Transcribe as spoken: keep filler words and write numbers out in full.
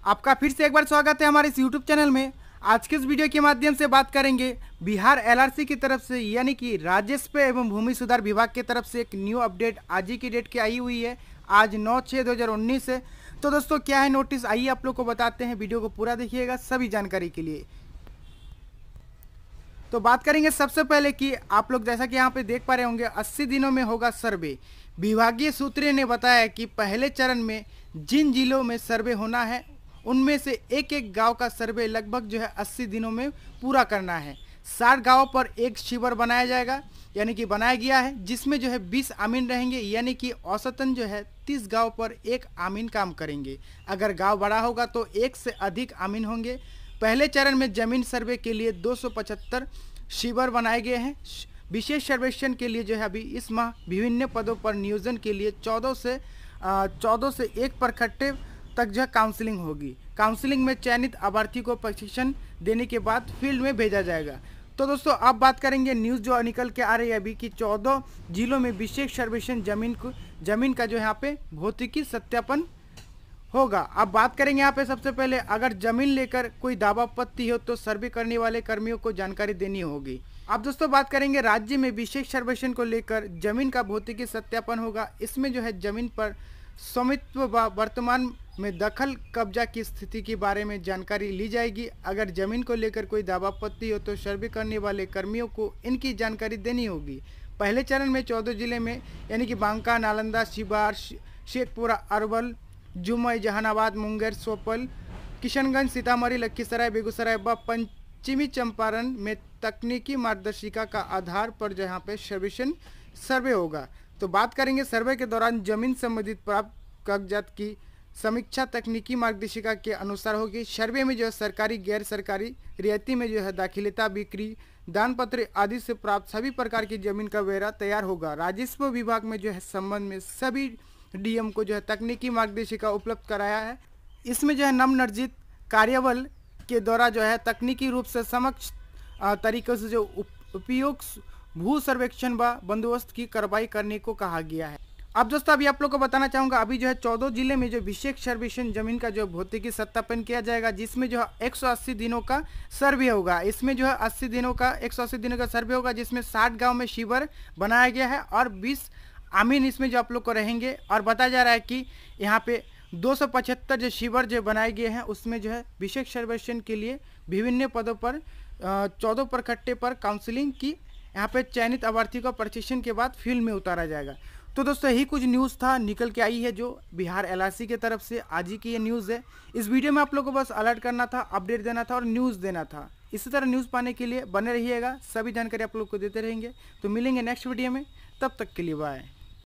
आपका फिर से एक बार स्वागत है हमारे इस यूट्यूब चैनल में। आज के इस वीडियो के माध्यम से बात करेंगे बिहार एलआरसी की तरफ से यानी कि राजस्व एवं भूमि सुधार विभाग की तरफ से एक न्यू अपडेट आज ही की डेट की आई हुई है। आज नौ छः दो हज़ार उन्नीस है। तो दोस्तों क्या है नोटिस, आइए आप लोग को बताते हैं। वीडियो को पूरा देखिएगा सभी जानकारी के लिए। तो बात करेंगे सबसे पहले कि आप लोग जैसा कि यहाँ पे देख पा रहे होंगे अस्सी दिनों में होगा सर्वे। विभागीय सूत्रों ने बताया कि पहले चरण में जिन जिलों में सर्वे होना है उनमें से एक एक गांव का सर्वे लगभग जो है अस्सी दिनों में पूरा करना है। साठ गांवों पर एक शिविर बनाया जाएगा यानी कि बनाया गया है, जिसमें जो है बीस आमीन रहेंगे यानी कि औसतन जो है तीस गांव पर एक आमीन काम करेंगे। अगर गांव बड़ा होगा तो एक से अधिक आमीन होंगे। पहले चरण में जमीन सर्वे के लिए दो सौ पचहत्तर शिविर बनाए गए हैं। विशेष सर्वेक्षण के लिए जो है अभी इस माह विभिन्न पदों पर नियोजन के लिए चौदह से चौदह से एक प्रखट्टे तक जो है काउंसलिंग होगी। काउंसलिंग में चयनित अभ्यर्थी को प्रशिक्षण देने के बाद फील्ड में भेजा जाएगा। तो दोस्तों अब बात करेंगे न्यूज़ जो निकल के आ रही है अभी कि चौदह जिलों में विशेष सर्वेक्षण जमीन को जमीन का जो यहाँ पे भौतिकी सत्यापन होगा। अब बात करेंगे यहाँ पे सबसे पहले अगर जमीन लेकर कोई दावा आपत्ति हो तो सर्वे करने वाले कर्मियों को जानकारी देनी होगी। अब दोस्तों बात करेंगे राज्य में विशेष सर्वेक्षण को लेकर जमीन का भौतिकी सत्यापन होगा। इसमें जो है जमीन पर स्वामित्व व वर्तमान में दखल कब्जा की स्थिति के बारे में जानकारी ली जाएगी। अगर जमीन को लेकर कोई दावा आपत्ति हो तो सर्वे करने वाले कर्मियों को इनकी जानकारी देनी होगी। पहले चरण में चौदह जिले में यानी कि बांका, नालंदा, शिवार, शेखपुरा, अरवल, जुमई, जहानाबाद, मुंगेर, सोपल, किशनगंज, सीतामढ़ी, लखीसराय, बेगूसराय व पश्चिमी चंपारण में तकनीकी मार्गदर्शिका का आधार पर जहाँ पे सर्वेक्षण सर्वे होगा। तो बात करेंगे सर्वे के दौरान जमीन संबंधित प्राप्त कागजात की समीक्षा तकनीकी मार्गदर्शिका के अनुसार होगी। सर्वे में जो है सरकारी, गैर सरकारी, रियायती में जो है दाखिलता, बिक्री, दान पत्र आदि से प्राप्त सभी प्रकार की जमीन का ब्यौरा तैयार होगा। राजस्व विभाग में जो है संबंध में सभी डीएम को जो है तकनीकी मार्गदर्शिका उपलब्ध कराया है। इसमें जो है नवनिर्जित कार्यबल के द्वारा जो है तकनीकी रूप से समक्ष तरीकों से जो उपयोग भू सर्वेक्षण व बंदोबस्त की कार्रवाई करने को कहा गया है। अब दोस्तों अभी आप लोग को बताना चाहूँगा अभी जो है चौदह जिले में जो विशेष सर्वेक्षण जमीन का जो भौतिकी सत्यापन किया जाएगा, जिसमें जो है एक सौ अस्सी दिनों का सर्वे होगा। इसमें जो है अस्सी दिनों का एक सौ अस्सी दिनों का सर्वे होगा, जिसमें साठ गाँव में शिविर बनाया गया है और बीस आमीन इसमें जो आप लोग को रहेंगे। और बताया जा रहा है कि यहाँ पे दो सौ पचहत्तर जो शिविर जो बनाए गए हैं उसमें जो है विशेष सर्वेक्षण के लिए विभिन्न पदों पर चौदह प्रखट्टे पर काउंसलिंग की यहाँ पे चयनित अभ्यर्थी को प्रशिक्षण के बाद फील्ड में उतारा जाएगा। तो दोस्तों यही कुछ न्यूज़ था निकल के आई है जो बिहार एलआरसी की तरफ से आज ही की ये न्यूज़ है। इस वीडियो में आप लोगों को बस अलर्ट करना था, अपडेट देना था और न्यूज़ देना था। इसी तरह न्यूज़ पाने के लिए बने रहिएगा, सभी जानकारी आप लोग को देते रहेंगे। तो मिलेंगे नेक्स्ट वीडियो में, तब तक के लिए बाय।